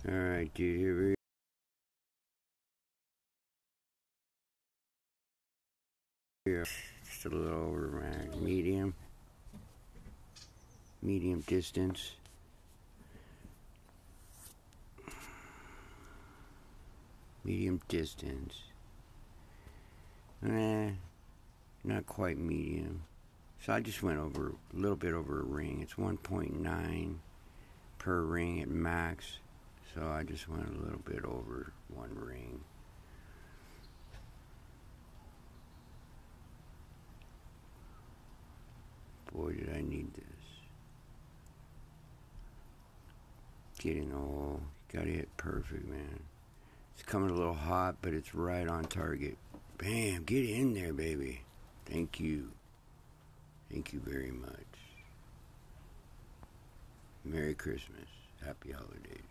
Alright, dude, here we go. Just a little over medium. Medium distance. Medium distance. Not quite medium. So I just went over a little bit over a ring. It's 1.9 per ring at max. So I just went a little bit over one ring. Boy, did I need this. Get in the hole. Gotta hit perfect, man. It's coming a little hot, but it's right on target. Bam, get in there, baby. Thank you. Thank you very much. Merry Christmas. Happy holidays.